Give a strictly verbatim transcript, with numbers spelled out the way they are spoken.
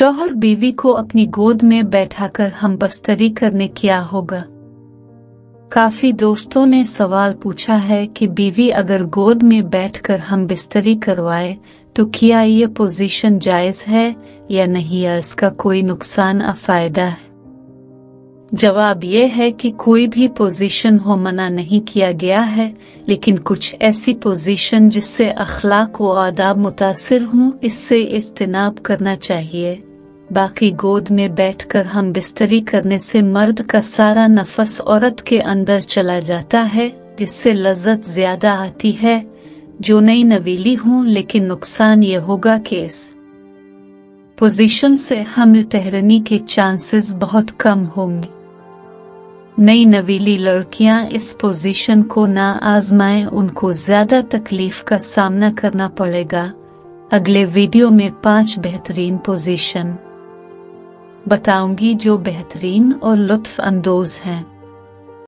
शौहर बीवी को अपनी गोद में बैठाकर हम बस्तरी करने क्या होगा। काफी दोस्तों ने सवाल पूछा है कि बीवी अगर गोद में बैठकर हम बिस्तरी करवाए तो क्या ये पोजीशन जायज है या नहीं, या इसका कोई नुकसान या फायदा है। जवाब ये है कि कोई भी पोजीशन हो मना नहीं किया गया है, लेकिन कुछ ऐसी पोजीशन जिससे अखलाक व आदाब मुतासिर हों इससे इज्तनाब करना चाहिए। बाकी गोद में बैठकर हम बिस्तरी करने से मर्द का सारा नफस औरत के अंदर चला जाता है, जिससे लज्जत ज्यादा आती है जो नई नवीली हूँ, लेकिन नुकसान ये होगा कि इस पोजीशन से हमल ठहरने के चांसेस बहुत कम होंगे। नई नवीली लड़कियां इस पोजीशन को ना आजमाएं, उनको ज्यादा तकलीफ का सामना करना पड़ेगा। अगले वीडियो में पांच बेहतरीन पोजीशन बताऊंगी जो बेहतरीन और लुत्फ अंदोज हैं।